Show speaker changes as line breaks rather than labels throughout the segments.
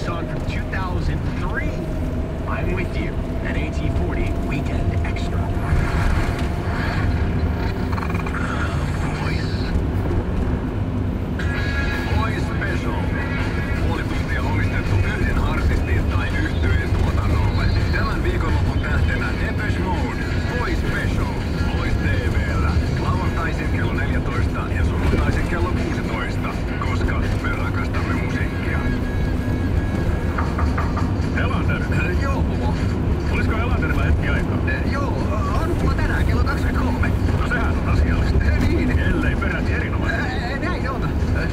It's on from 2003. I'm with you. That AT40 Weekend Extra.
Voice Special. Puoli tuntia omistettu yhden artistin tai yhtyeen tuotannolle. Tämän viikonlopun tähtenä Depeche Mode. Voice Special. Voice TV:llä. Lauantaisin kello 14 ja sunnuntaisin kello 16. Koska me rakastamme musiikkia.
Elander.
Joo, Pumo.
Olisiko Elanderilla hetki aikaa?
Joo, on mulla tänään kello 23.
No sehän on asiallista.
Niin.
Ellei peräti erinomaisesti.
Näin on.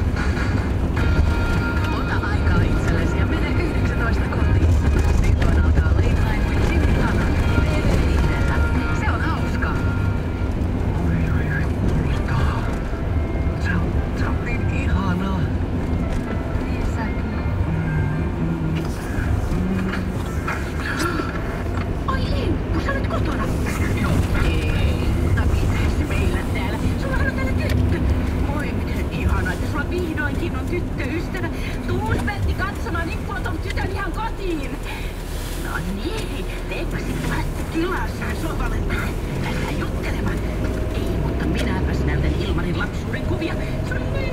Ota aikaa itsellesi ja mene 19 kotiin. Silloin alkaa Late Night with Jimmy Fallon TV-viihteellä. Se on hauskaa.
Muistaa. Se on niin ihanaa.
Niin säkin. Ai Limppu, sä olet kotona?
Joo.
Ei, mutta mites meillä täällä? Sullahan on täällä tyttö. Moi, miten ihanaa, että sulla vihdoinkin on tyttöystävä. Tuus Pertti katsomaan, Limppu on ton tytön ihan kotiin. No niin, teepä sit päästä tilassa sohvalle. Lähdetään juttelemaan. Ei, mutta minäpäs näytän Ilmarin lapsuuden kuvia. Se oli